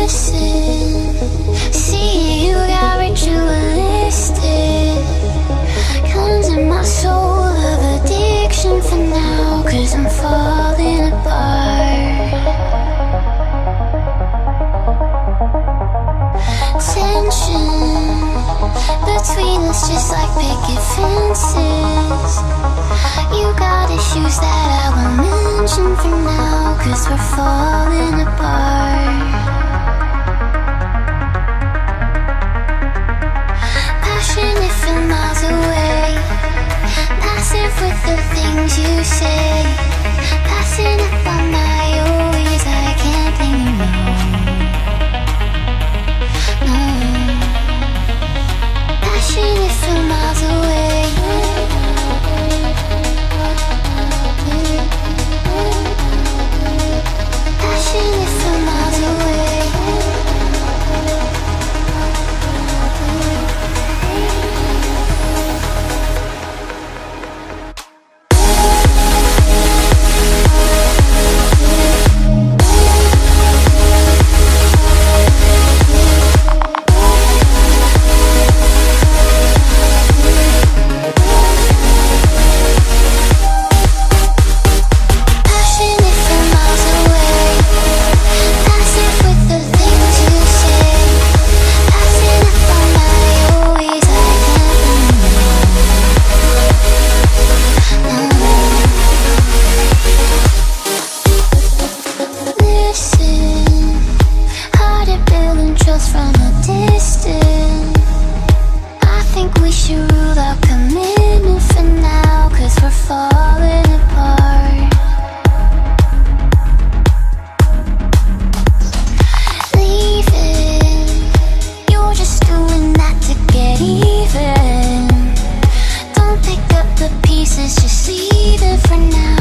listen. See, you got ritualistic. Cleansing my soul of addiction for now, 'cause I'm falling apart. Tension between us just like picket fences. You got issues that I won't mention for now, 'cause we're falling apart. Passionate from miles away, passive with the things you say. Passing up on my always, I can't blame you, no. Passionate from miles away. Passionate from miles away. From a distance, I think we should rule out commitment for now, 'cause we're falling apart. Leaving, you're just doing that to get even. Don't pick up the pieces, just leave it for now.